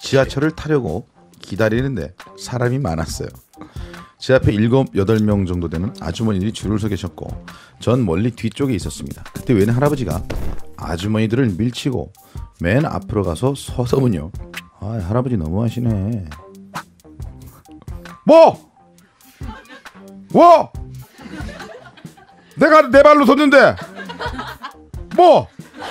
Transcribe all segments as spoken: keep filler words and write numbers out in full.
지하철을 타려고 기다리는데 사람이 많았어요. 제 앞에 일곱 여덟 명 정도 되는 아주머니들이 줄을 서 계셨고 전 멀리 뒤쪽에 있었습니다. 그때 웬 할아버지가 아주머니들을 밀치고 맨 앞으로 가서 서더군요. 아, 할아버지 너무하시네. 뭐? 뭐? 내가 내 발로 섰는데 뭐?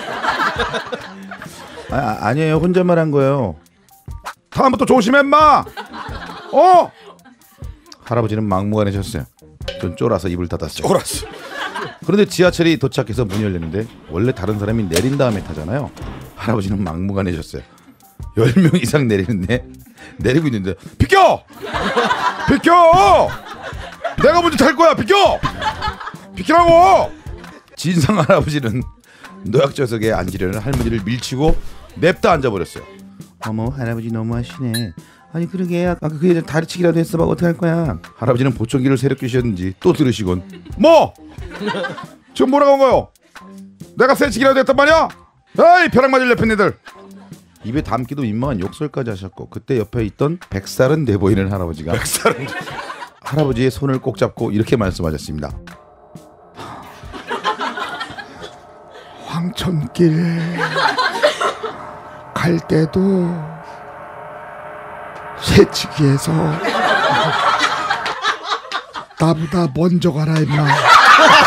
아, 아니에요. 혼잣말 한 거예요. 다음부터 조심해 인마. 어? 할아버지는 막무가내셨어요. 전 쫄아서 입을 닫았어요. 쫄았어. 그런데 지하철이 도착해서 문이 열리는데 원래 다른 사람이 내린 다음에 타잖아요. 할아버지는 막무가내셨어요. 열 명 이상 내리는데 내리고 있는데 비켜! 비켜! 내가 먼저 탈 거야. 비켜! 비키라고! 진상 할아버지는 노약자석에 앉으려는 할머니를 밀치고 냅다 앉아버렸어요. 어머, 할아버지 너무하시네. 아니 그러게 아까 그 여자 다리치기라도 했어 봐. 어떡할 거야. 할아버지는 보청기를 세력 끼셨는지 또 들으시곤 뭐? 지금 뭐라고 한 거요? 내가 세치기라도 했단 말이야? 에이 벼락 맞을 옆에 애들. 입에 담기도 민망한 욕설까지 하셨고 그때 옆에 있던 백살은 돼 보이는 할아버지가 백살은 할아버지의 손을 꼭 잡고 이렇게 말씀하셨습니다. 황천길 갈 때도 새치기에서 나보다 먼저 가라 임마.